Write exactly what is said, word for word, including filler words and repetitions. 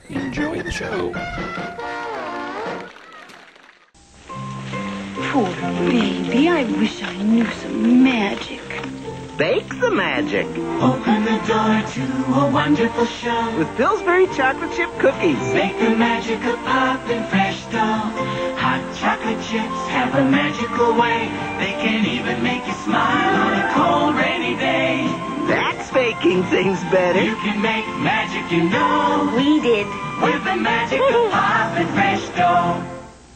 Enjoy the show. Poor baby, I wish I knew some magic. Bake the magic. Open the door to a wonderful show. With Pillsbury chocolate chip cookies. Make the magic of popping fresh dough. Hot chocolate chips have a magical way. They can even make you smile on a cold, rainy day. That's baking things better. You can make magic, you know. We did. With the magic of popping fresh dough.